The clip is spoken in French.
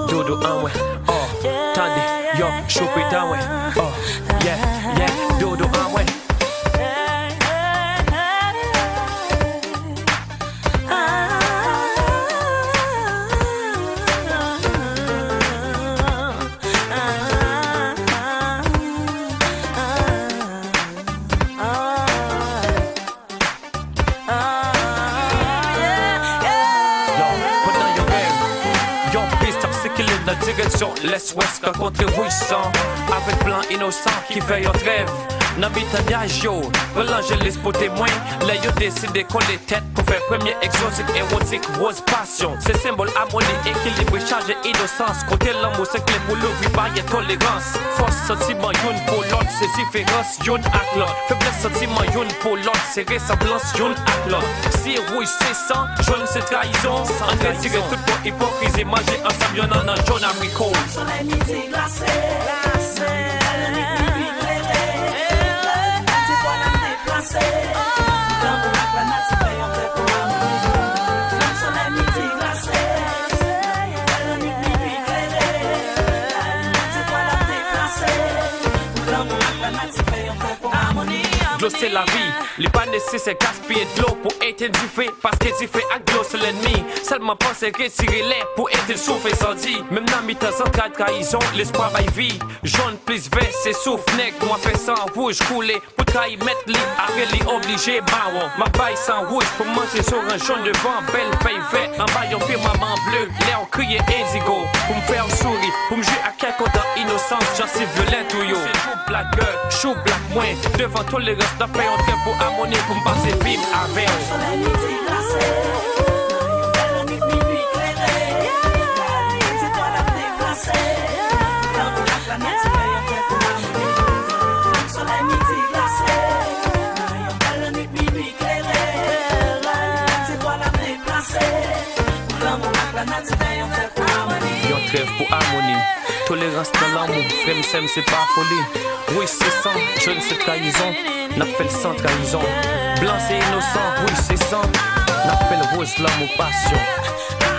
Dodo anwe, oh, tande, yo, chope tanwe, oh, yeah, dodo anwe. La direction l'est-ouest qu'a contribution avec blanc innocent qui veille en trêve. N'habitaniage yo, l'angéliste pour témoin. Là yo décidé coller tête pour faire premier exotique, érotique, rose passion. C'est symbole harmonie, équilibre, chargé innocence. Côté l'amour c'est clé pour l'ouvrir par y tolérance. Force sentiment youn pour l'autre, c'est différence youn ak l'autre. Faiblesse sentiment youn pour l'autre, c'est ressemblance youn ak l'autre. Si rouge c'est sang, jaune c'est trahison. En retirer tout pour hypocrisie, manger ensemble y'en a dans John Amico. Soleil midi glacé, L'eau c'est la vie, les pas nécessaires gaspiller de l'eau pour éteindre parce que tu fais avec l'eau c'est l'ennemi. Seulement penser retirer l'air pour éteindre souffle et sans dire. Même dans mi-temps sans cas de trahison, l'espoir va y vie. Jaune plus vert c'est souffle, nec, moi fait sans rouge couler. Pour trahir mettre lit, après lit obligé, baron. Ma baille sans rouge pour manger sur un jaune devant, belle feuille verte. En bas y'en fait maman bleu, l'air on criait indigo. Pour me faire sourire, pour me jouer à quelqu'un dans innocence, j'en suis violent tout yo. C'est chou black girl, chou black moins, devant tous les restes. N'a fait entrer pour harmonie pour me passer film avec. Soleil midi glacé, belle nuit éclairée. C'est toi la déplacée. Dans la planète, tu fais entrer pour harmonie. Soleil midi glacé, belle nuit éclairée. C'est toi la déplacée. Dans la planète, tu fais entrer pour harmonie. Yon trêve pour harmonie. Tolérance dans l'amour, frère m'sem c'est pas folie. Oui c'est sang, jeune c'est trahison. N'a fait le sang trahison. Blanc c'est innocent, oui c'est sang. N'a fait le rose l'amour passion.